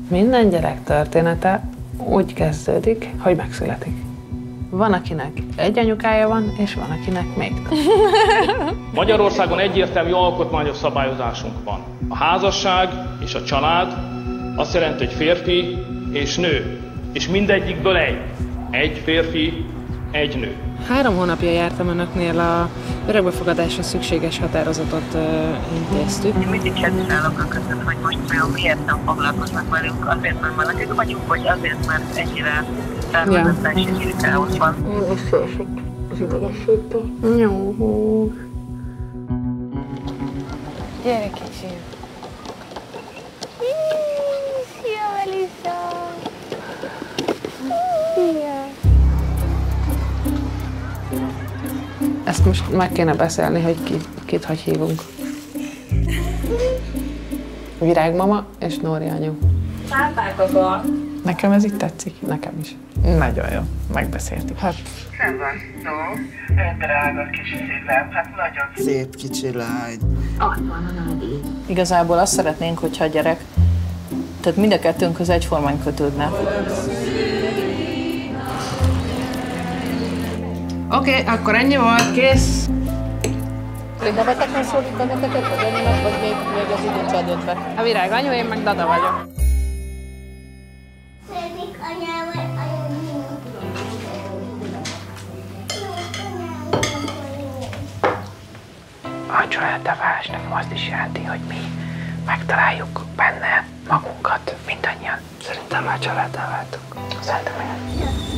Minden gyerek története úgy kezdődik, hogy megszületik. Van, akinek egy anyukája van, és van, akinek még több. Magyarországon egyértelmű alkotmányos szabályozásunk van. A házasság és a család azt jelenti, hogy férfi és nő. És mindegyikből egy. Egy férfi, egy nő. 3 hónapja jártam önöknél, a örökbefogadásra szükséges határozatot intéztük. Én mindig csendszálok a között, hogy most vajon miért nem foglalkoznak velünk, azért, mert melegek vagyunk, vagy azért, mert ennyire természetesen ennyire káosz van. Én is félsek az idegességtől. Jó. Gyere kicsi. Szia, Melissa! Szia! Ezt most meg kéne beszélni, hogy kit hogy hívunk. Virágmama és Nóri anyu. Pápák akar. Nekem ez így tetszik. Nekem is. Nagyon jó. Megbeszéltük. Hát. Szevasztok! Drága kis szívem, hát nagyon Szép kicsi lány. Ott van a Nádi. Igazából azt szeretnénk, hogyha a gyerek, tehát mind a kettőnkhöz egyformán kötődne. Oké, akkor ennyi volt, kész. Neveteknek szólít benneteket az anyunak, vagy még az idő nincs döntve? A Virág anyu, én meg Dada vagyok. Szeretnék anyával anyagni. A családtávás nekem azt is jelenti, hogy mi megtaláljuk benne magunkat, mindannyian. Szerintem már családdá váltunk. Szerintem igen.